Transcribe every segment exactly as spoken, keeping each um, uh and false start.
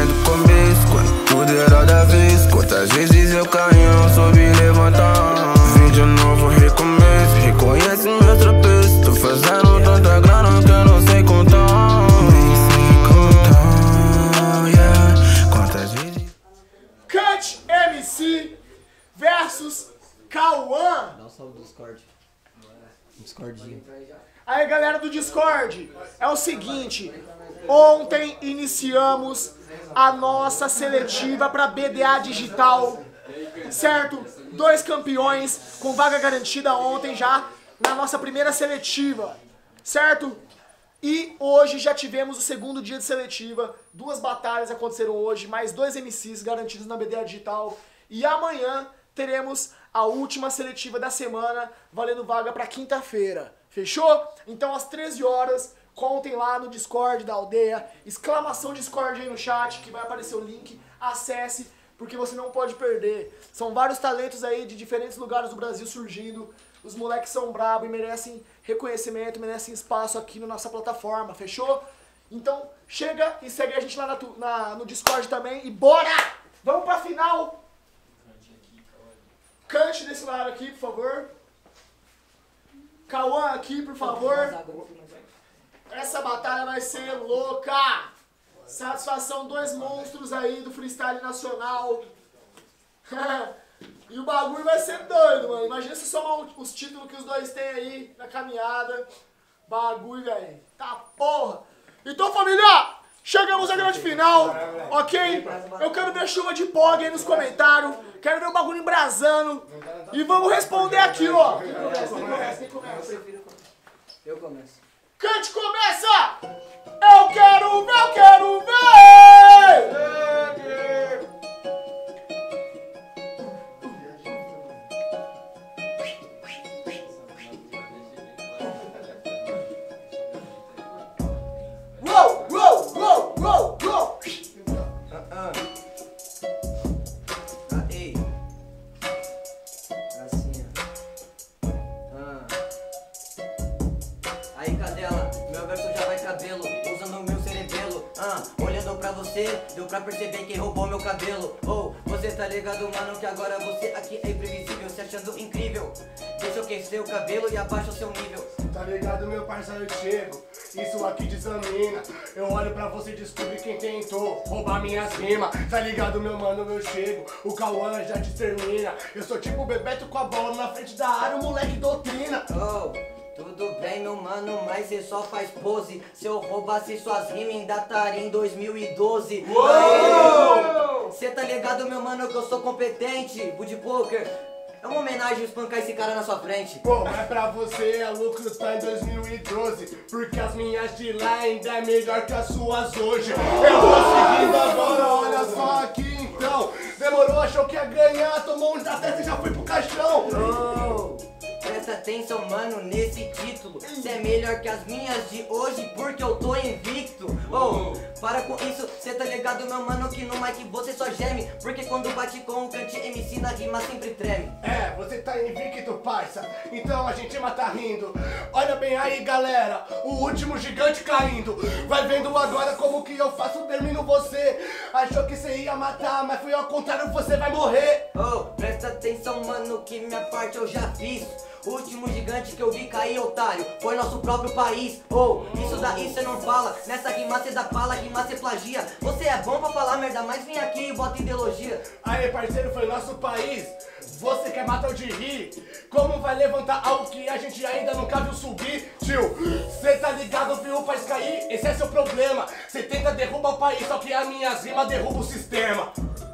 desde o começo, quando tudo era da vez. Quantas vezes eu caí, não soube levantar. Vim de novo, recomeço, reconhece meus tropeços. Tô fazendo tanta grana que eu não sei contar. Nem sei contar, yeah. Quantas vezes Cut M C versus Cauã. Dá um salve do Discord. Discordinho. Aí galera do Discord, é o seguinte, ontem iniciamos a nossa seletiva para B D A Digital, certo? Dois campeões com vaga garantida ontem já na nossa primeira seletiva, certo? E hoje já tivemos o segundo dia de seletiva, duas batalhas aconteceram hoje, mais dois M Cs garantidos na B D A Digital. E amanhã teremos a última seletiva da semana, valendo vaga para quinta-feira. Fechou? Então às treze horas, contem lá no Discord da aldeia, exclamação Discord aí no chat, que vai aparecer o link, acesse, porque você não pode perder. São vários talentos aí de diferentes lugares do Brasil surgindo, os moleques são bravos e merecem reconhecimento, merecem espaço aqui na nossa plataforma, fechou? Então chega e segue a gente lá na, na, no Discord também e bora! Vamos pra final! Cante desse lado aqui, por favor. Cauã aqui, por favor. Essa batalha vai ser louca. Satisfação, dois monstros aí do freestyle nacional. E o bagulho vai ser doido, mano. Imagina se somar os títulos que os dois têm aí na caminhada. Bagulho, velho. Tá porra. Então, família, chegamos à grande final, ok? Eu quero ver chuva de pog aí nos comentários. Quero ver o bagulho embrasando. E vamos responder aqui, ó. Quem começa? Quem começa? Quem começa? Eu começo. Cante, começa! Eu quero ver, eu quero ver! Roll, roll, roll, roll, roll! Aí. Assim, ó. Ah. Aí, cadela, meu verso já vai cabelo, usando o meu cerebelo. Ah, olhando pra você, deu pra perceber quem roubou meu cabelo. Oh, você tá ligado, mano, que agora você aqui é imprevisível, se achando incrível. Deixa eu aquecer o cabelo e abaixa o seu nível. Tá ligado, meu parceiro, eu chego, isso aqui desamina. Eu olho pra você e descubro quem tentou roubar minhas rimas. Tá ligado, meu mano, eu chego, o Cauã já te termina. Eu sou tipo o Bebeto com a bola na frente da área, o moleque doutrina. Oh, tudo bem, meu mano, mas cê só faz pose. Se eu roubasse suas rimas, ainda estaria em dois mil e doze. Cê tá ligado, meu mano, que eu sou competente. Bud Poker, é uma homenagem espancar esse cara na sua frente. Pô, mas pra você é lucro tá em dois mil e doze, porque as minhas de lá ainda é melhor que as suas hoje. Eu tô seguindo agora, olha só aqui então. Demorou, achou que ia ganhar, tomou um da testa e já foi pro caixão. Oh, presta atenção, mano, nesse título. Cê é melhor que as minhas de hoje porque eu tô invicto. Oh, para com isso, cê tá ligado, meu mano, que no mic você só geme. Porque quando bate com o cante M C na rima sempre treme. É, você tá invicto, parça, então a gente mata rindo. Olha bem aí, galera, o último gigante caindo. Vai vendo agora como que eu faço, termino você. Achou que você ia matar, mas fui ao contrário, você vai morrer. Oh, presta atenção, mano, que minha parte eu já fiz. O último gigante que eu vi cair, otário, foi nosso próprio país. Oh, isso daí cê não fala, nessa rima cê dá fala, rima cê plagia. Você é bom pra falar merda, mas vem aqui e bota ideologia. Aí, parceiro, foi nosso país. Você quer matar o de rir? Como vai levantar algo que a gente ainda nunca viu subir? Tio, cê tá ligado, viu, faz cair? Esse é seu problema. Cê tenta derrubar o país, só que a minha rima derruba o sistema.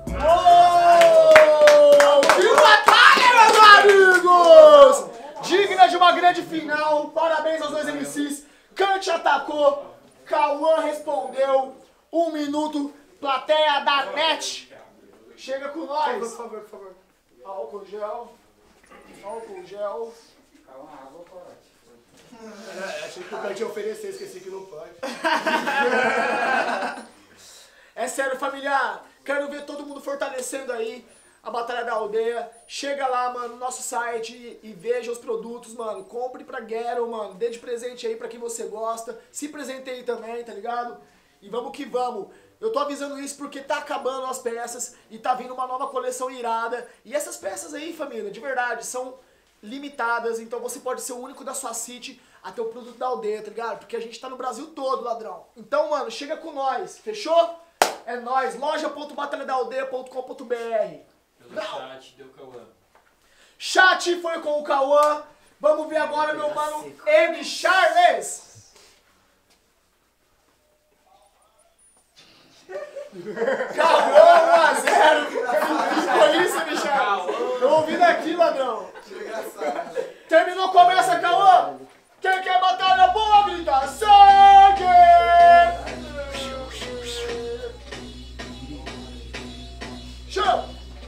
Oh! Que batalha, meus amigos! Digna de uma grande final. Parabéns aos dois M Cs. Cante atacou, Cauã respondeu. Um minuto, plateia da net. Chega com nós. Por favor, por favor. Álcool gel. Álcool gel. Calma, água pode. É, achei que o cara tinha oferecer, esqueci que não pode. É sério, familiar. Quero ver todo mundo fortalecendo aí a Batalha da Aldeia. Chega lá, mano, no nosso site e, e veja os produtos, mano. Compre pra Ghetto, mano. Dê de presente aí pra quem você gosta. Se presenteie também, tá ligado? E vamos que vamos. Eu tô avisando isso porque tá acabando as peças e tá vindo uma nova coleção irada. E essas peças aí, família, de verdade, são limitadas. Então você pode ser o único da sua city a ter o produto da aldeia, tá ligado? Porque a gente tá no Brasil todo, ladrão. Então, mano, chega com nós, fechou? É nóis, loja ponto batalha da aldeia ponto com ponto br. Pelo chat, deu Cauã. Chat foi com o Cauã. Vamos ver agora, meu mano, M. Charles. Cauã um a zero. Foi isso, M. Charles? Eu ouvi daqui, ladrão. Terminou, começa, Cauã. Quem quer batalha boa, grita sangue! Show!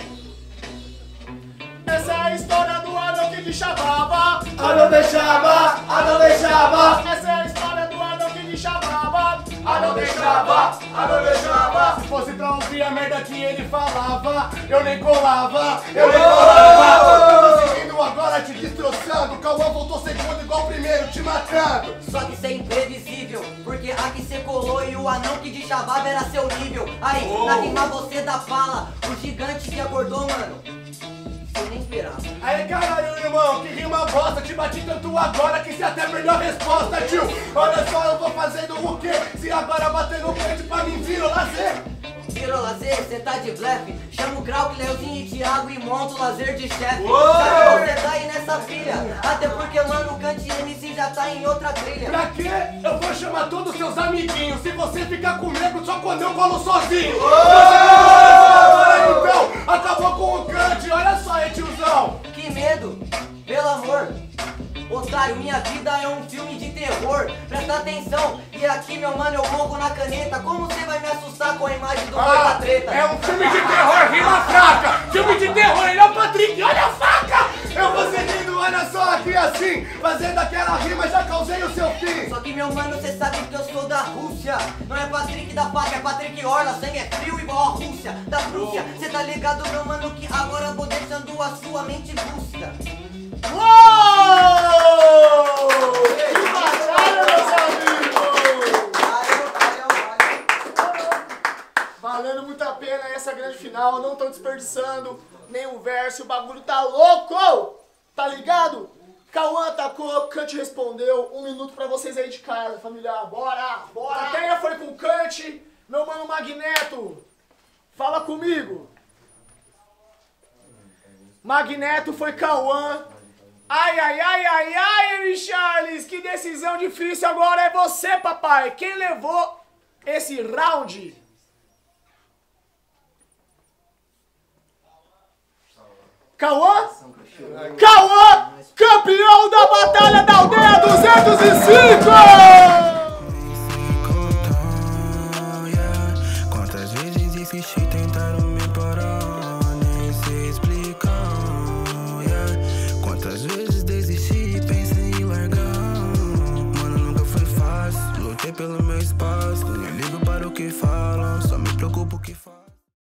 Essa é a história do anão que te chamava. Anão deixava, anão deixava. Essa é a história do anão que te chamava. Anão deixava, anão deixava. Se fosse pra ouvir a merda que ele falava, eu nem colava, eu nem colava. Eu tô seguindo agora te destroçando. O Cauã voltou segundo igual o primeiro, te matando. Só que isso é imprevisível, porque a que cê colou e o anão que de chavava era seu nível. Aí, oh. na rima você dá fala, o gigante que acordou, mano, você nem esperava. Aí caralho, irmão, que rima bosta, te bati tanto agora que cê até perdeu a resposta, tio. Olha só, eu vou fazendo o quê? Se agora bater no peito pra mim vira o lazer. Virou lazer, cê tá de blefe. Chama o Krauk, Leozinho e Thiago e monta o lazer de chefe. Sabe, você tá aí nessa pilha, até porque, mano, o Cante M C já tá em outra trilha. Pra quê? Eu vou chamar todos seus amiguinhos. Se você ficar comigo, só quando eu colo sozinho. Você então, acabou com o Cante, olha só aí, tiozão. Que medo, pelo amor. Otário, minha vida é um filme de terror. Presta atenção, e aqui, meu mano, eu morro na caneta. Como você vai me assustar com a imagem do ah, da treta? É um filme de terror, rima fraca. Filme de terror, ele é o Patrick, olha a faca. Eu vou seguindo, olha só aqui assim. Fazendo aquela rima, já causei o seu fim. Só que, meu mano, você sabe que eu sou da Rússia. Não é Patrick da faca, é Patrick Orla. Sangue é frio igual a Rússia, da Prússia. Você tá ligado, meu mano, que agora eu vou deixando a sua mente lúcida. Uou! Que batalha, meus amigos! Valendo muito a pena essa grande final, não tô desperdiçando nenhum verso, o bagulho tá louco! Tá ligado? Cauã atacou, Cante respondeu, um minuto pra vocês aí de casa, familiar, bora! Bora! A Teia foi com o Cante, meu mano Magneto, fala comigo! Magneto foi Cauã. Ai, ai, ai, ai, ai, M. Charles, que decisão difícil agora é você, papai. Quem levou esse round? Cauã? Cauã, campeão da Batalha da Aldeia duzentos e cinco!